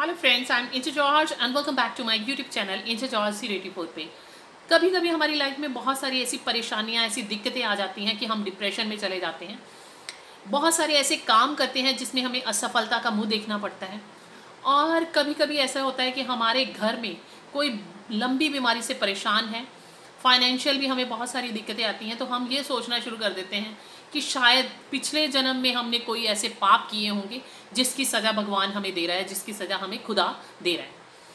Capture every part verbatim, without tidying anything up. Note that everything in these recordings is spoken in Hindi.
Hello friends, I am Incher George and welcome back to my YouTube channel Incher George C eighty four पे। कभी कभी हमारी लाइफ में बहुत सारी ऐसी परेशानियां, ऐसी दिक्कतें आ जाती हैं कि हम डिप्रेशन में चले जाते हैं। बहुत सारे ऐसे काम करते हैं जिसमें हमें असफलता का मुंह देखना पड़ता है। और कभी कभी ऐसा होता है कि हमारे घर में कोई लंबी बीमारी से परेशान है, फाइनेंशियल भी हमें बहुत सारी दिक्कतें आती हैं। तो हम ये सोचना शुरू कर देते हैं कि शायद पिछले जन्म में हमने कोई ऐसे पाप किए होंगे जिसकी सज़ा भगवान हमें दे रहा है, जिसकी सज़ा हमें खुदा दे रहा है।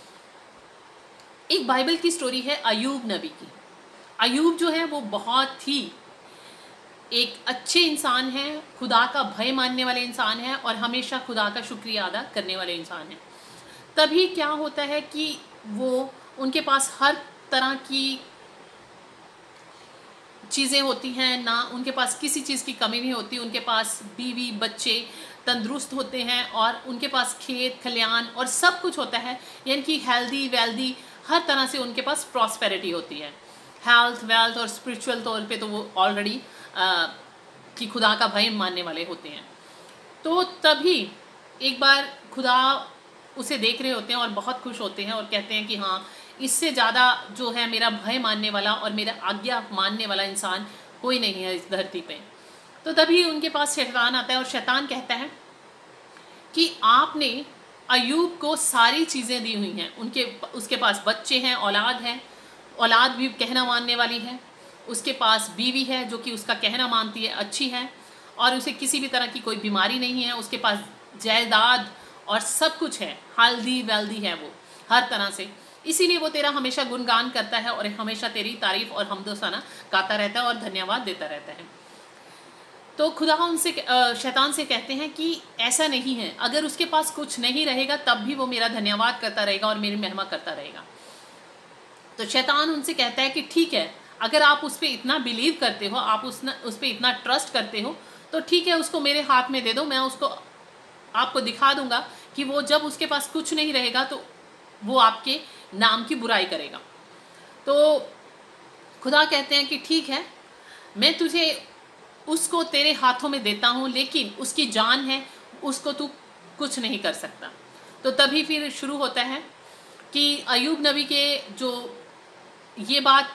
एक बाइबल की स्टोरी है अयूब नबी की। अयूब जो है वो बहुत ही एक अच्छे इंसान हैं, खुदा का भय मानने वाले इंसान हैं और हमेशा खुदा का शुक्रिया अदा करने वाले इंसान हैं। तभी क्या होता है कि वो उनके पास हर तरह की चीज़ें होती हैं, ना उनके पास किसी चीज़ की कमी नहीं होती। उनके पास बीवी बच्चे तंदुरुस्त होते हैं और उनके पास खेत खलियान और सब कुछ होता है, यानी कि हेल्दी वेल्दी हर तरह से उनके पास प्रॉस्पेरिटी होती है। हेल्थ वेल्थ और स्पिरिचुअल तौर पे तो वो ऑलरेडी कि खुदा का भय मानने वाले होते हैं। तो तभी एक बार खुदा उसे देख रहे होते हैं और बहुत खुश होते हैं और कहते हैं कि हाँ, इससे ज़्यादा जो है मेरा भय मानने वाला और मेरा आज्ञा मानने वाला इंसान कोई नहीं है इस धरती पे। तो तभी उनके पास शैतान आता है और शैतान कहता है कि आपने अयूब को सारी चीज़ें दी हुई हैं, उनके उसके पास बच्चे हैं, औलाद है, औलाद भी कहना मानने वाली है, उसके पास बीवी है जो कि उसका कहना मानती है, अच्छी है, और उसे किसी भी तरह की कोई बीमारी नहीं है, उसके पास जायदाद और सब कुछ है, हेल्दी वेल्दी है वो हर तरह से। इसीलिए वो तेरा हमेशा गुणगान करता है और हमेशा तेरी तारीफ और हमदोसना गाता रहता है और धन्यवाद देता रहता है। तो खुदा उनसे शैतान से कहते हैं कि ऐसा नहीं है, अगर उसके पास कुछ नहीं रहेगा तब भी वो मेरा धन्यवाद करता रहेगा और मेरी महिमा करता रहेगा। तो शैतान उनसे कहता है कि ठीक है, अगर आप उस पर इतना बिलीव करते हो, आप उस उस पर इतना ट्रस्ट करते हो, तो ठीक है, उसको मेरे हाथ में दे दो, मैं उसको आपको दिखा दूंगा कि वो जब उसके पास कुछ नहीं रहेगा तो वो आपके नाम की बुराई करेगा। तो खुदा कहते हैं कि ठीक है, मैं तुझे उसको तेरे हाथों में देता हूँ, लेकिन उसकी जान है, उसको तू कुछ नहीं कर सकता। तो तभी फिर शुरू होता है कि अयूब नबी के जो ये बात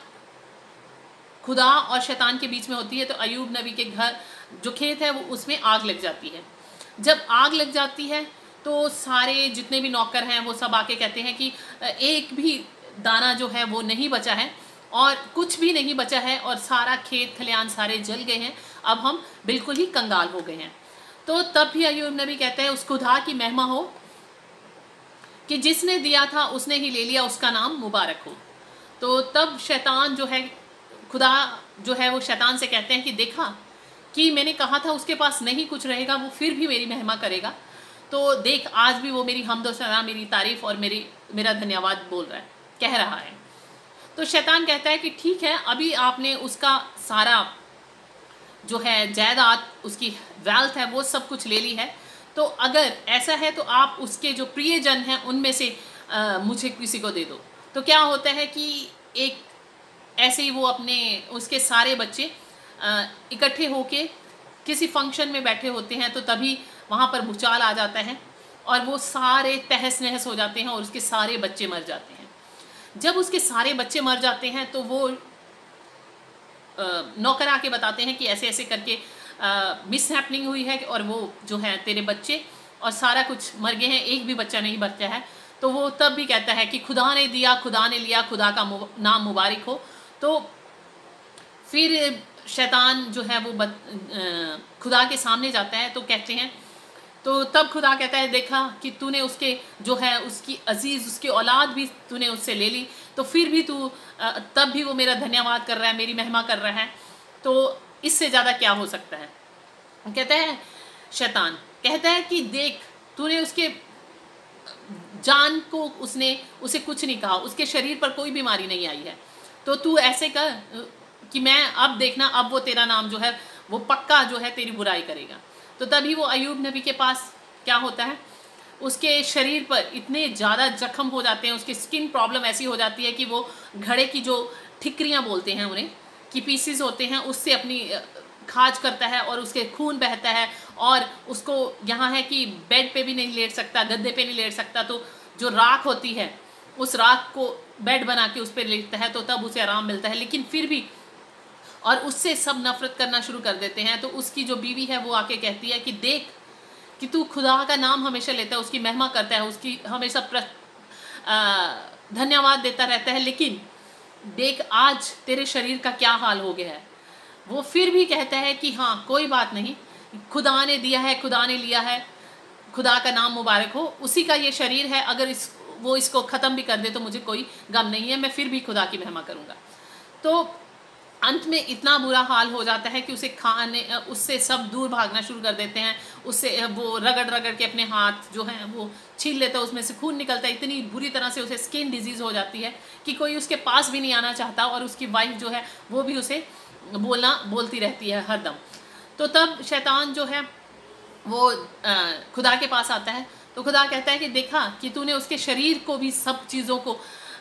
खुदा और शैतान के बीच में होती है, तो अयूब नबी के घर जो खेत है वो उसमें आग लग जाती है। जब आग लग जाती है तो सारे जितने भी नौकर हैं वो सब आके कहते हैं कि एक भी दाना जो है वो नहीं बचा है और कुछ भी नहीं बचा है और सारा खेत खलियान सारे जल गए हैं, अब हम बिल्कुल ही कंगाल हो गए हैं। तो तब भी अयूब नबी कहते हैं उस खुदा की महिमा हो कि जिसने दिया था उसने ही ले लिया, उसका नाम मुबारक हो। तो तब शैतान जो है, खुदा जो है वो शैतान से कहते हैं कि देखा कि मैंने कहा था उसके पास नहीं कुछ रहेगा, वो फिर भी मेरी महिमा करेगा। तो देख, आज भी वो मेरी हम्द व सना, मेरी तारीफ और मेरी मेरा धन्यवाद बोल रहा है, कह रहा है। तो शैतान कहता है कि ठीक है, अभी आपने उसका सारा जो है जायदाद, उसकी वेल्थ है, वो सब कुछ ले ली है, तो अगर ऐसा है तो आप उसके जो प्रियजन हैं उनमें से आ, मुझे किसी को दे दो। तो क्या होता है कि एक ऐसे ही वो अपने उसके सारे बच्चे इकट्ठे होके किसी फंक्शन में बैठे होते हैं, तो तभी वहाँ पर भूचाल आ जाता है और वो सारे तहस नहस हो जाते हैं और उसके सारे बच्चे मर जाते हैं। जब उसके सारे बच्चे मर जाते हैं तो वो नौकर आके बताते हैं कि ऐसे ऐसे करके मिस हैपनिंग हुई है और वो जो है तेरे बच्चे और सारा कुछ मर गए हैं, एक भी बच्चा नहीं बचा है। तो वो तब भी कहता है कि खुदा ने दिया, खुदा ने लिया, खुदा का नाम मुबारक हो। तो फिर शैतान जो है वो बत, खुदा के सामने जाता है, तो कहते हैं, तो तब खुदा कहता है देखा कि तूने उसके जो है उसकी अजीज़, उसकी औलाद भी तूने उससे ले ली, तो फिर भी तू तब भी वो मेरा धन्यवाद कर रहा है, मेरी महिमा कर रहा है, तो इससे ज़्यादा क्या हो सकता है। कहता है शैतान कहता है कि देख, तूने उसके जान को, उसने उसे कुछ नहीं कहा, उसके शरीर पर कोई बीमारी नहीं आई है, तो तू ऐसे कर कि मैं अब देखना, अब वो तेरा नाम जो है वो पक्का जो है तेरी बुराई करेगा। तो तभी वो अयूब नबी के पास क्या होता है, उसके शरीर पर इतने ज़्यादा जख्म हो जाते हैं, उसकी स्किन प्रॉब्लम ऐसी हो जाती है कि वो घड़े की जो ठिकरियाँ बोलते हैं उन्हें, कि पीसीज होते हैं, उससे अपनी खाज करता है और उसके खून बहता है और उसको यहाँ है कि बेड पे भी नहीं लेट सकता, गद्दे पे नहीं लेट सकता, तो जो राख होती है उस राख को बेड बना के उस पर लेटता है तो तब उसे आराम मिलता है, लेकिन फिर भी और उससे सब नफरत करना शुरू कर देते हैं। तो उसकी जो बीवी है वो आके कहती है कि देख कि तू खुदा का नाम हमेशा लेता है, उसकी महिमा करता है, उसकी हमेशा प्र धन्यवाद देता रहता है, लेकिन देख आज तेरे शरीर का क्या हाल हो गया है। वो फिर भी कहता है कि हाँ कोई बात नहीं, खुदा ने दिया है, खुदा ने लिया है, खुदा का नाम मुबारक हो, उसी का ये शरीर है, अगर इस वो इसको ख़त्म भी कर दे तो मुझे कोई गम नहीं है, मैं फिर भी खुदा की महिमा करूँगा। तो अंत में इतना बुरा हाल हो जाता है कि उसे खाने उससे सब दूर भागना शुरू कर देते हैं, उससे वो रगड़ रगड़ के अपने हाथ जो हैं वो छील लेता है, उसमें से खून निकलता है, इतनी बुरी तरह से उसे स्किन डिजीज़ हो जाती है कि कोई उसके पास भी नहीं आना चाहता, और उसकी वाइफ जो है वो भी उसे बोलना बोलती रहती है हर दम। तो तब शैतान जो है वो खुदा के पास आता है, तो खुदा कहता है कि देखा कि तूने उसके शरीर को भी सब चीज़ों को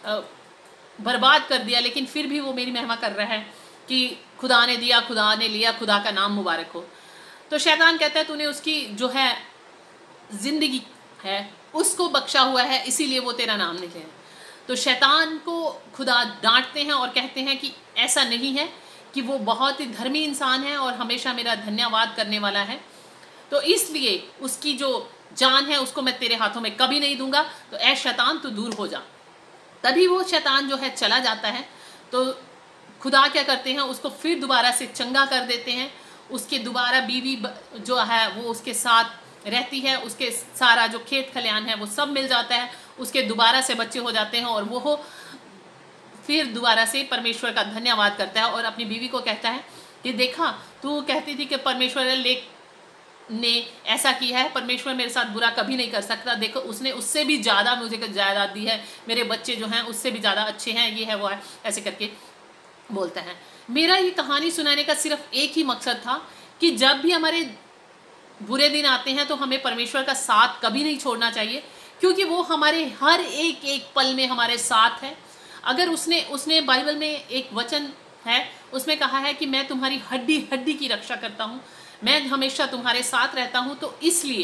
बर्बाद कर दिया, लेकिन फिर भी वो मेरी महिमा कर रहा है कि खुदा ने दिया, खुदा ने लिया, खुदा का नाम मुबारक हो। तो शैतान कहता है तूने उसकी जो है ज़िंदगी है उसको बख्शा हुआ है, इसीलिए वो तेरा नाम नहीं ले। तो शैतान को खुदा डांटते हैं और कहते हैं कि ऐसा नहीं है, कि वो बहुत ही धर्मी इंसान है और हमेशा मेरा धन्यवाद करने वाला है, तो इसलिए उसकी जो जान है उसको मैं तेरे हाथों में कभी नहीं दूंगा, तो ऐ शैतान तू दूर हो जा। तभी वो शैतान जो है चला जाता है। तो खुदा क्या करते हैं, उसको फिर दोबारा से चंगा कर देते हैं, उसके दोबारा बीवी जो है वो उसके साथ रहती है, उसके सारा जो खेत खलियान है वो सब मिल जाता है, उसके दोबारा से बच्चे हो जाते हैं, और वो हो फिर दोबारा से परमेश्वर का धन्यवाद करता है और अपनी बीवी को कहता है कि देखा तू कहती थी कि परमेश्वर ले ने ऐसा किया है, परमेश्वर मेरे साथ बुरा कभी नहीं कर सकता, देखो उसने उससे भी ज़्यादा मुझे जायदाद दी है, मेरे बच्चे जो हैं उससे भी ज़्यादा अच्छे हैं, ये है वो है, ऐसे करके बोलता है। मेरा ये कहानी सुनाने का सिर्फ एक ही मकसद था कि जब भी हमारे बुरे दिन आते हैं तो हमें परमेश्वर का साथ कभी नहीं छोड़ना चाहिए, क्योंकि वो हमारे हर एक एक पल में हमारे साथ है। अगर उसने उसने बाइबल में एक वचन है, उसमें कहा है कि मैं तुम्हारी हड्डी हड्डी की रक्षा करता हूँ, मैं हमेशा तुम्हारे साथ रहता हूँ। तो इसलिए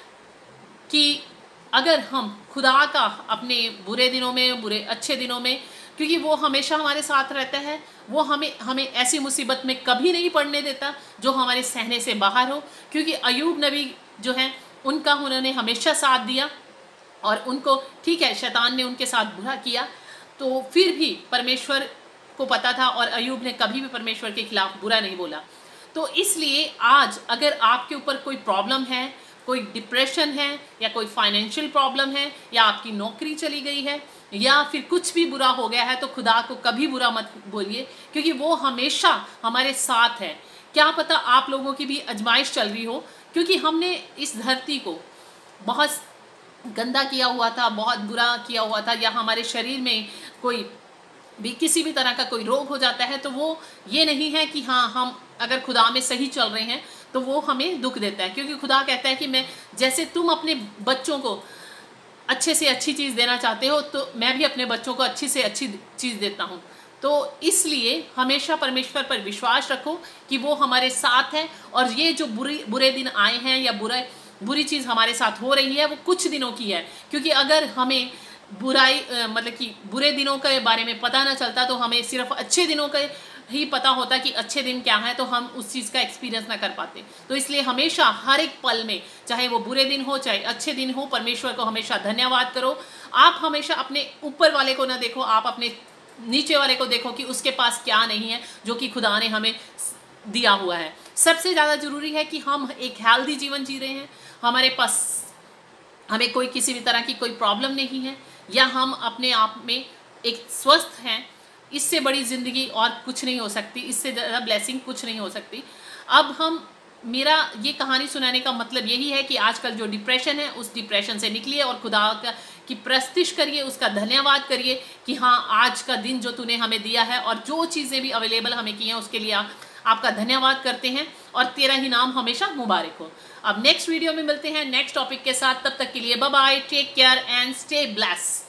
कि अगर हम खुदा का अपने बुरे दिनों में, बुरे अच्छे दिनों में, क्योंकि वो हमेशा हमारे साथ रहता है, वो हमें हमें ऐसी मुसीबत में कभी नहीं पड़ने देता जो हमारे सहने से बाहर हो। क्योंकि अयूब नबी जो हैं उनका उन्होंने हमेशा साथ दिया, और उनको ठीक है शैतान ने उनके साथ बुरा किया, तो फिर भी परमेश्वर को पता था और अयूब ने कभी भी परमेश्वर के खिलाफ बुरा नहीं बोला। तो इसलिए आज अगर आपके ऊपर कोई प्रॉब्लम है, कोई डिप्रेशन है, या कोई फाइनेंशियल प्रॉब्लम है, या आपकी नौकरी चली गई है, या फिर कुछ भी बुरा हो गया है, तो खुदा को कभी बुरा मत बोलिए, क्योंकि वो हमेशा हमारे साथ है। क्या पता आप लोगों की भी आजमाइश चल रही हो, क्योंकि हमने इस धरती को बहुत गंदा किया हुआ था, बहुत बुरा किया हुआ था, या हमारे शरीर में कोई भी किसी भी तरह का कोई रोग हो जाता है, तो वो ये नहीं है कि हाँ हम अगर खुदा में सही चल रहे हैं तो वो हमें दुख देता है। क्योंकि खुदा कहता है कि मैं जैसे तुम अपने बच्चों को अच्छे से अच्छी चीज़ देना चाहते हो, तो मैं भी अपने बच्चों को अच्छी से अच्छी चीज़ देता हूँ। तो इसलिए हमेशा परमेश्वर पर विश्वास रखो कि वो हमारे साथ है, और ये जो बुरी बुरे दिन आए हैं या बुरा बुरी चीज़ हमारे साथ हो रही है वो कुछ दिनों की है। क्योंकि अगर हमें बुराई मतलब कि बुरे दिनों के बारे में पता ना चलता, तो हमें सिर्फ अच्छे दिनों का ही पता होता कि अच्छे दिन क्या है, तो हम उस चीज़ का एक्सपीरियंस ना कर पाते। तो इसलिए हमेशा हर एक पल में, चाहे वो बुरे दिन हो चाहे अच्छे दिन हो, परमेश्वर को हमेशा धन्यवाद करो। आप हमेशा अपने ऊपर वाले को ना देखो, आप अपने नीचे वाले को देखो कि उसके पास क्या नहीं है जो कि खुदा ने हमें दिया हुआ है। सबसे ज़्यादा ज़रूरी है कि हम एक हेल्दी जीवन जी रहे हैं, हमारे पास हमें कोई किसी भी तरह की कोई प्रॉब्लम नहीं है, या हम अपने आप में एक स्वस्थ हैं। इससे बड़ी ज़िंदगी और कुछ नहीं हो सकती, इससे ज़्यादा ब्लेसिंग कुछ नहीं हो सकती। अब हम मेरा ये कहानी सुनाने का मतलब यही है कि आजकल जो डिप्रेशन है उस डिप्रेशन से निकलिए और खुदा का की प्रस्तिश करिए, उसका धन्यवाद करिए कि हाँ आज का दिन जो तूने हमें दिया है और जो चीज़ें भी अवेलेबल हमें की हैं उसके लिए आप, आपका धन्यवाद करते हैं, और तेरा ही नाम हमेशा मुबारक हो। अब नेक्स्ट वीडियो में मिलते हैं नेक्स्ट टॉपिक के साथ, तब तक के लिए bye bye, take care and stay blessed.